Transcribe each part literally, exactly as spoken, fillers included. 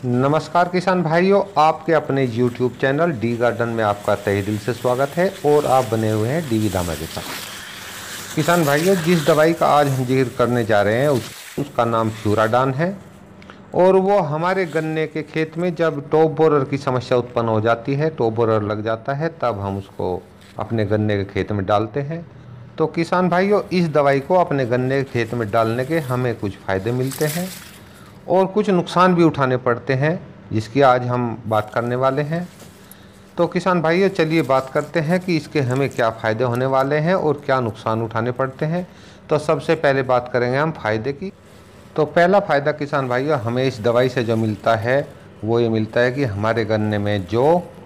नमस्कार किसान भाइयों, आपके अपने यूट्यूब चैनल डी गार्डन में आपका तहे दिल से स्वागत है। और आप बने हुए हैं डीवी दामा के साथ। किसान भाइयों, जिस दवाई का आज हम जिक्र करने जा रहे हैं उस, उसका नाम फ्यूराडान है। और वो हमारे गन्ने के खेत में जब टॉप बोरर की समस्या उत्पन्न हो जाती है, टॉप बोरर लग जाता है, तब हम उसको अपने गन्ने के खेत में डालते हैं। तो किसान भाइयों, इस दवाई को अपने गन्ने के खेत में डालने के हमें कुछ फ़ायदे मिलते हैं और कुछ नुकसान भी उठाने पड़ते हैं, जिसकी आज हम बात करने वाले हैं। तो किसान भाइयों, चलिए बात करते हैं कि इसके हमें क्या फ़ायदे होने वाले हैं और क्या नुकसान उठाने पड़ते हैं। तो सबसे पहले बात करेंगे हम फ़ायदे की। तो पहला फ़ायदा किसान भाइयों, हमें इस दवाई से जो मिलता है वो ये मिलता है कि हमारे गन्ने में जो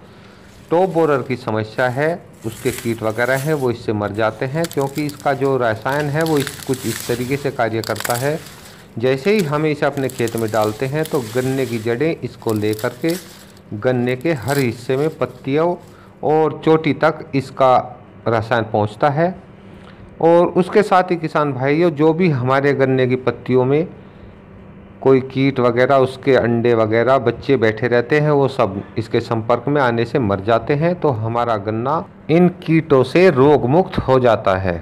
टॉप बोरर की समस्या है, उसके कीट वगैरह हैं, वो इससे मर जाते हैं। क्योंकि इसका जो रसायन है वो इस कुछ इस तरीके से कार्य करता है, जैसे ही हम इसे अपने खेत में डालते हैं तो गन्ने की जड़ें इसको लेकर के गन्ने के हर हिस्से में, पत्तियों और चोटी तक इसका रसायन पहुंचता है। और उसके साथ ही किसान भाइयों, जो भी हमारे गन्ने की पत्तियों में कोई कीट वगैरह, उसके अंडे वगैरह बच्चे बैठे रहते हैं, वो सब इसके संपर्क में आने से मर जाते हैं। तो हमारा गन्ना इन कीटों से रोग मुक्त हो जाता है।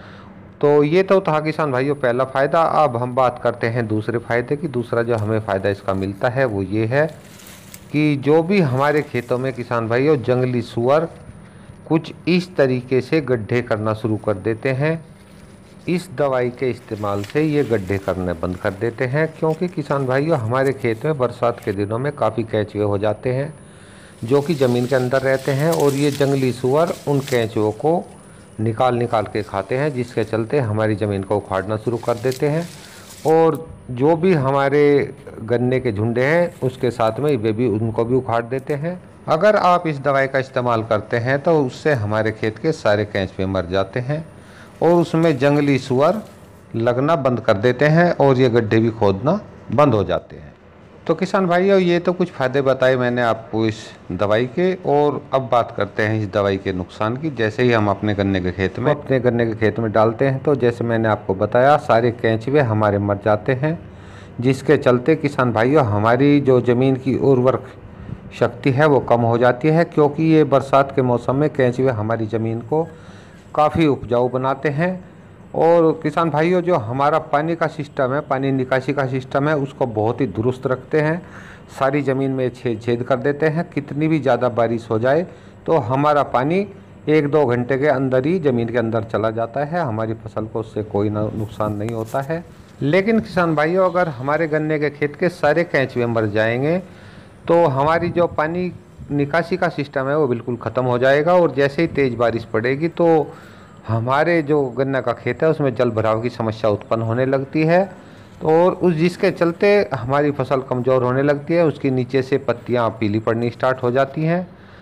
तो ये तो था किसान भाइयों पहला फ़ायदा। अब हम बात करते हैं दूसरे फ़ायदे की। दूसरा जो हमें फ़ायदा इसका मिलता है वो ये है कि जो भी हमारे खेतों में किसान भाइयों जंगली सूअर कुछ इस तरीके से गड्ढे करना शुरू कर देते हैं, इस दवाई के इस्तेमाल से ये गड्ढे करने बंद कर देते हैं। क्योंकि किसान भाइयों, हमारे खेत में बरसात के दिनों में काफ़ी केंचुए हो जाते हैं जो कि ज़मीन के अंदर रहते हैं, और ये जंगली सूअर उन केंचुओं को निकाल निकाल के खाते हैं, जिसके चलते हमारी ज़मीन को उखाड़ना शुरू कर देते हैं। और जो भी हमारे गन्ने के झुंडे हैं उसके साथ में वे भी उनको भी उखाड़ देते हैं। अगर आप इस दवाई का इस्तेमाल करते हैं तो उससे हमारे खेत के सारे केंचुए मर जाते हैं और उसमें जंगली सूअर लगना बंद कर देते हैं और ये गड्ढे भी खोदना बंद हो जाते हैं। तो किसान भाइयों, ये तो कुछ फ़ायदे बताए मैंने आपको इस दवाई के। और अब बात करते हैं इस दवाई के नुकसान की। जैसे ही हम अपने गन्ने के खेत में अपने गन्ने के खेत में डालते हैं तो जैसे मैंने आपको बताया, सारे केंचुए हमारे मर जाते हैं, जिसके चलते किसान भाइयों हमारी जो ज़मीन की उर्वरक शक्ति है वो कम हो जाती है। क्योंकि ये बरसात के मौसम में केंचुए हमारी ज़मीन को काफ़ी उपजाऊ बनाते हैं। और किसान भाइयों, जो हमारा पानी का सिस्टम है, पानी निकासी का सिस्टम है, उसको बहुत ही दुरुस्त रखते हैं। सारी ज़मीन में छेद छेद कर देते हैं। कितनी भी ज़्यादा बारिश हो जाए तो हमारा पानी एक दो घंटे के अंदर ही ज़मीन के अंदर चला जाता है। हमारी फसल को उससे कोई नुकसान नहीं होता है। लेकिन किसान भाइयों, अगर हमारे गन्ने के खेत के सारे केंचुए मर जाएंगे तो हमारी जो पानी निकासी का सिस्टम है वो बिल्कुल ख़त्म हो जाएगा। और जैसे ही तेज़ बारिश पड़ेगी तो हमारे जो गन्ना का खेत है उसमें जल भराव की समस्या उत्पन्न होने लगती है। तो और उस जिसके चलते हमारी फसल कमज़ोर होने लगती है, उसके नीचे से पत्तियां पीली पड़नी स्टार्ट हो जाती हैं,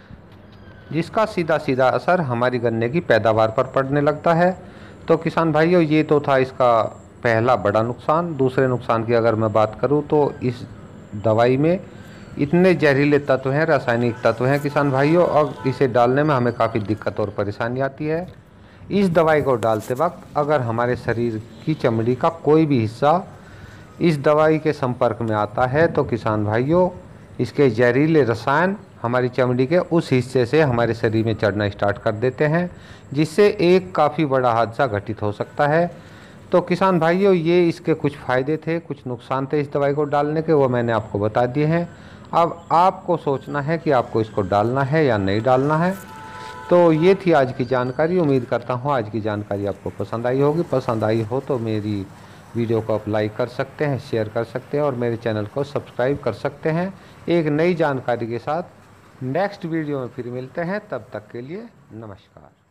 जिसका सीधा सीधा असर हमारी गन्ने की पैदावार पर पड़ने लगता है। तो किसान भाइयों, ये तो था इसका पहला बड़ा नुकसान। दूसरे नुकसान की अगर मैं बात करूँ तो इस दवाई में इतने जहरीले तत्व हैं, रासायनिक तत्व हैं किसान भाइयों, और इसे डालने में हमें काफ़ी दिक्कत और परेशानी आती है। इस दवाई को डालते वक्त अगर हमारे शरीर की चमड़ी का कोई भी हिस्सा इस दवाई के संपर्क में आता है तो किसान भाइयों, इसके जहरीले रसायन हमारी चमड़ी के उस हिस्से से हमारे शरीर में चढ़ना स्टार्ट कर देते हैं, जिससे एक काफ़ी बड़ा हादसा घटित हो सकता है। तो किसान भाइयों, ये इसके कुछ फ़ायदे थे, कुछ नुकसान थे इस दवाई को डालने के, वो मैंने आपको बता दिए हैं। अब आपको सोचना है कि आपको इसको डालना है या नहीं डालना है। तो ये थी आज की जानकारी। उम्मीद करता हूँ आज की जानकारी आपको पसंद आई होगी। पसंद आई हो तो मेरी वीडियो को आप लाइक कर सकते हैं, शेयर कर सकते हैं और मेरे चैनल को सब्सक्राइब कर सकते हैं। एक नई जानकारी के साथ नेक्स्ट वीडियो में फिर मिलते हैं। तब तक के लिए नमस्कार।